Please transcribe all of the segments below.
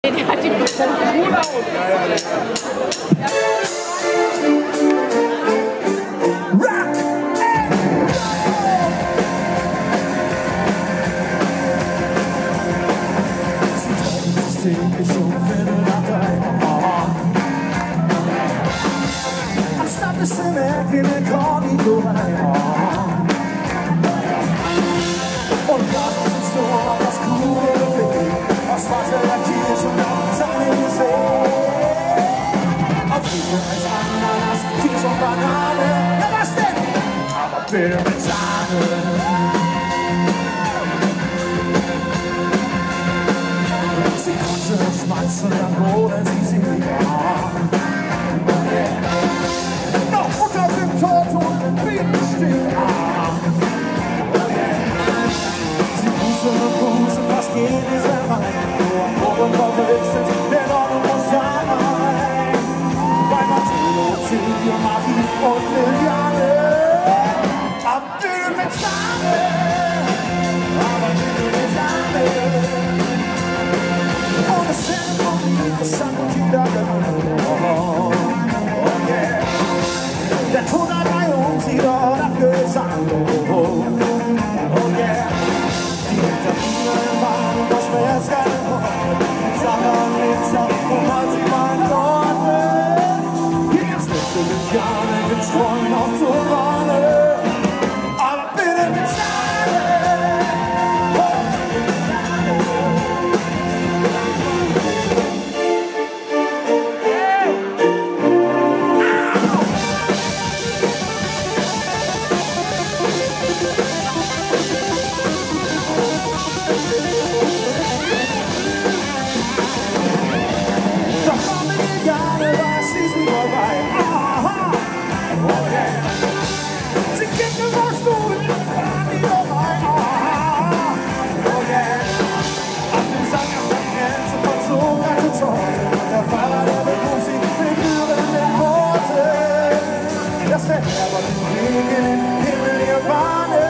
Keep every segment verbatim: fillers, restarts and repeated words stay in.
Der hat die Bruder aus. Anstatt es zu merken, komm ich nur rein. Und lass uns nur auf das coole Weg, aus Wasser der Kirche und auf Sahne gesehen. Auf Liebe als Ananas, Kirsch und Banane, ja was denn? Aber bitte mit Sahne. Sie konnte schmatzen, dann holen sie sie an. Noch Butter im Tod und Bieten steht an. Sie bußen und bußen, was geht es rein? Nur am Boden verwechselt, der Norden muss sein. Bei Martino, Silvio, Marie und Liliane. Aber bitte mit Sahne, aber bitte mit Sahne. Und es sind noch interessante Kindergarten. Oh yeah. Der Ton hat bei uns wieder abgesagt. Oh yeah. Die Vitamine waren und das wäre jetzt keine Worte. Sache mit Sache und als ich mein Worte. Hier gibt's letzte Liane, gibt's Träume auf zur Bahne. Aber bitte mit Sahne. Oh, bitte mit Sahne. Das der Herr war den Weg in den Himmel ihr Bahne.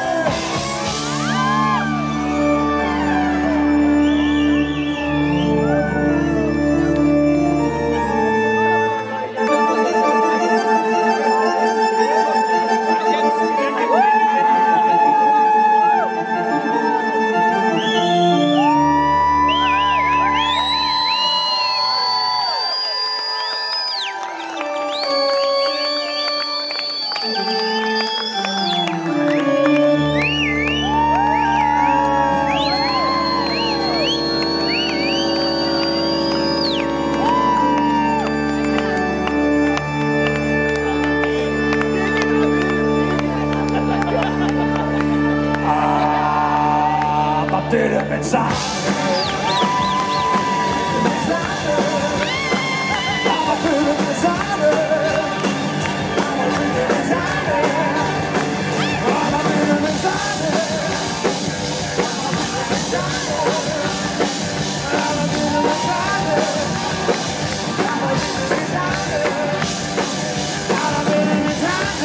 Aber bitte mit Sahne. Aber bitte mit Sahne. Aber bitte mit Sahne. Aber bitte mit Sahne. Aber bitte mit Sahne. Aber bitte mit Sahne. Aber bitte mit Sahne.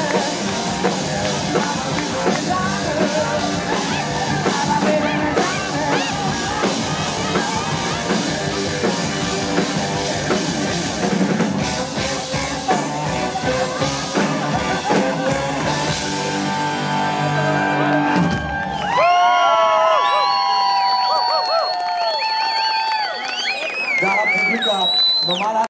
Da habt ihr Glück gehabt. Normaler